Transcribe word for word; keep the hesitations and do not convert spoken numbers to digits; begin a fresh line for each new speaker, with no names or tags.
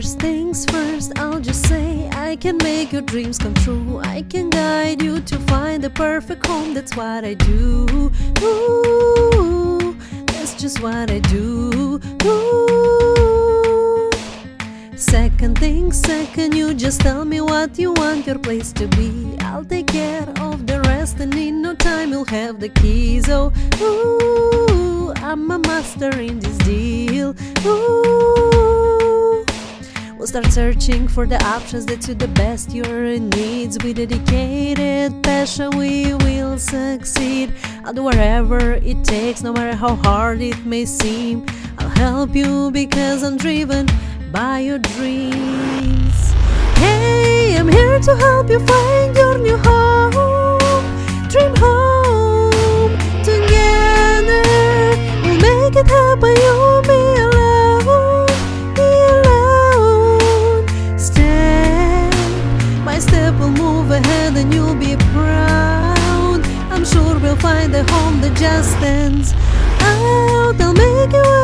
First things first, I'll just say I can make your dreams come true. I can guide you to find the perfect home. That's what I do. Ooh, that's just what I do. Ooh. Second thing second, you just tell me what you want your place to be. I'll take care of the rest, and in no time you'll have the keys. Oh, ooh, I'm a master in this deal. Ooh. We'll start searching for the options that suit the best your needs. With dedicated passion we will succeed. I'll do whatever it takes, no matter how hard it may seem. I'll help you because I'm driven by your dreams. Hey, I'm here to help you find your new home. Dream home. Together we'll make it happen. You won't be alone, be alone. Step by step we'll move ahead and you'll be proud. I'm sure we'll find a home that just stands out. I'll make you